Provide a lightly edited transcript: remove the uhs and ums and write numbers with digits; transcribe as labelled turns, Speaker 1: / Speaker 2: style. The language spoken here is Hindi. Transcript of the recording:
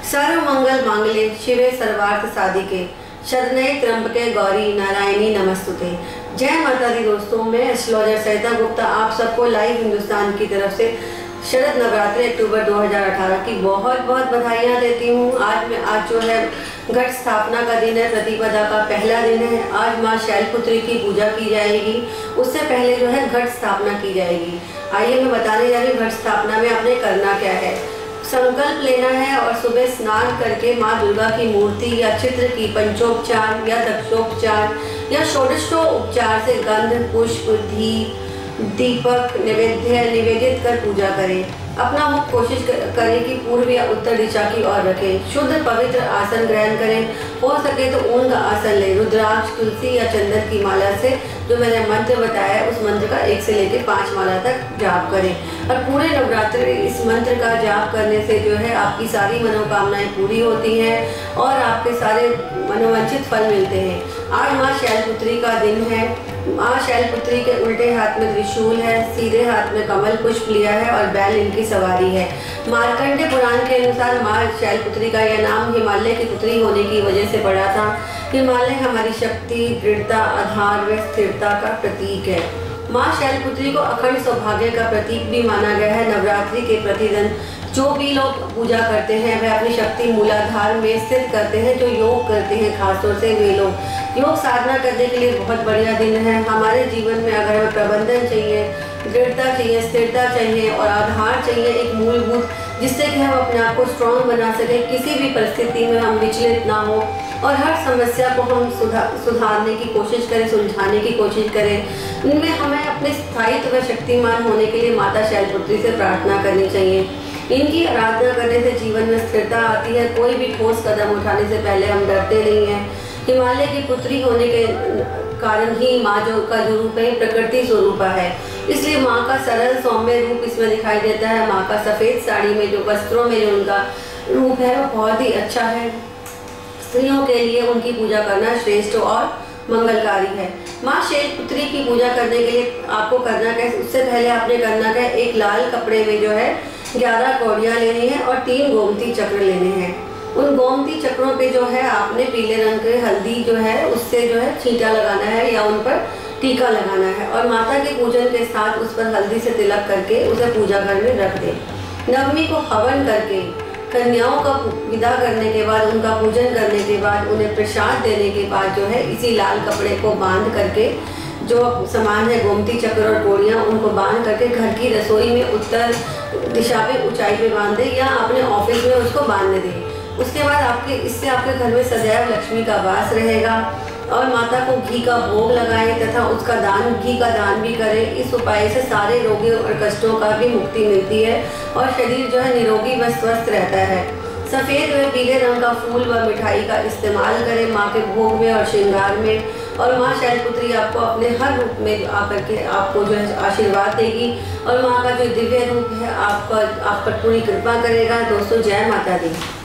Speaker 1: सर्व मंगल मांगल्ये शिवे सर्वार्थ साधिके शरण्ये त्र्यंबके गौरी नारायणी नमस्तुते। जय माता दी दोस्तों, मैं एस्ट्रोलॉजर सरिता गुप्ता आप सबको लाइव हिंदुस्तान की तरफ से शरद नवरात्रि अक्टूबर 2018 की बहुत बहुत बधाइयाँ देती हूँ। आज जो है घट स्थापना का दिन है, प्रतिपदा का पहला दिन है। आज माँ शैलपुत्री की पूजा की जाएगी, उससे पहले जो है घट स्थापना की जाएगी। आइए मैं बताने जा रही हूँ घट स्थापना में आपने करना क्या है। संकल्प लेना है और सुबह स्नान करके माँ दुर्गा की मूर्ति या चित्र की पंचोपचार या दक्षोपचार या षोडशोपचार से गंध, पुष्प, दीपक निवेदित कर पूजा करें। अपना मुख कोशिश करें कि पूर्व या उत्तर दिशा की ओर रखें। शुद्ध पवित्र आसन ग्रहण करें। हो सके तो ऊन का आसन लें। रुद्राक्ष, तुलसी या चंदन की माला से जो मैंने मंत्र बताया है उस मंत्र का 1 से लेकर 5 माला तक जाप करें। और पूरे नवरात्रि इस मंत्र का जाप करने से जो है आपकी सारी मनोकामनाएं पूरी होती हैं और आपके सारे मनोवांछित फल मिलते हैं। आज माँ शैलपुत्री का दिन है। माँ शैलपुत्री के उल्टे हाथ में त्रिशूल है, सीधे हाथ में कमल पुष्प लिया है और बैल इनकी सवारी है। मार्कंडेय पुराण के अनुसार माँ शैलपुत्री का यह नाम हिमालय की पुत्री होने की वजह से पड़ा था। हिमालय हमारी शक्ति, दृढ़ता, आधार व स्थिरता का प्रतीक है। माँ शैलपुत्री को अखंड सौभाग्य का प्रतीक भी माना गया है। नवरात्रि के प्रतिदिन जो भी लोग पूजा करते हैं वह अपनी शक्ति मूलाधार में स्थित करते हैं। जो योग करते हैं खासतौर से वे लोग योग साधना करने के लिए बहुत बढ़िया दिन है। हमारे जीवन में अगर हमें प्रबंधन चाहिए, दृढ़ता चाहिए, स्थिरता चाहिए और आधार चाहिए एक मूलभूत, जिससे कि हम अपने आप को स्ट्रॉन्ग बना सकें, किसी भी परिस्थिति में हम विचलित ना हो और हर समस्या को हम सुधारने की कोशिश करें, सुलझाने की कोशिश करें। इनमें हमें अपने स्थायित्व व शक्तिमान होने के लिए माता शैलपुत्री से प्रार्थना करनी चाहिए। इनकी आराधना करने से जीवन में स्थिरता आती है। कोई भी ठोस कदम उठाने से पहले हम डरते नहीं हैं। हिमालय की पुत्री होने के कारण ही माँ जो रूप है प्रकृति स्वरूपा है, इसलिए माँ का सरल सौम्य रूप इसमें दिखाई देता है। माँ का सफ़ेद साड़ी में जो वस्त्रों में जो उनका रूप है वो बहुत ही अच्छा है। स्त्रियों के लिए उनकी पूजा करना श्रेष्ठ और मंगलकारी है। माँ शैलपुत्री की पूजा करने के लिए आपको करना क्या है, उससे पहले आपने करना क्या है, एक लाल कपड़े में जो है 11 कौड़ियाँ लेनी है और 3 गोमती चक्र लेने हैं। उन गोमती चक्रों पे जो है आपने पीले रंग के हल्दी जो है उससे जो है छींटा लगाना है या उन पर टीका लगाना है और माता के पूजन के साथ उस पर हल्दी से तिलक करके उसे पूजा घर में रख दें। नवमी को हवन करके कन्याओं का विदा करने के बाद, उनका पूजन करने के बाद, उन्हें प्रसाद देने के बाद जो है इसी लाल कपड़े को बांध करके जो सामान है गोमती चक्र और कौड़ियाँ उनको बांध करके घर की रसोई में उत्तर दिशा पे ऊंचाई पे बांध दें या अपने ऑफिस में उसको बांध दें। उसके बाद इससे आपके घर में सदैव लक्ष्मी का वास रहेगा। और माता को घी का भोग लगाएं तथा उसका घी का दान भी करें। इस उपाय से सारे रोगों और कष्टों का भी मुक्ति मिलती है और शरीर जो है निरोगी व स्वस्थ रहता है। सफ़ेद व पीले रंग का फूल व मिठाई का इस्तेमाल करें माँ के भोग में और श्रृंगार में। और माँ शैलपुत्री आपको अपने हर रूप में आकर के आपको जो है आशीर्वाद देगी और माँ का जो दिव्य रूप है आप पर पूरी कृपा करेगा। दोस्तों, जय माता दी।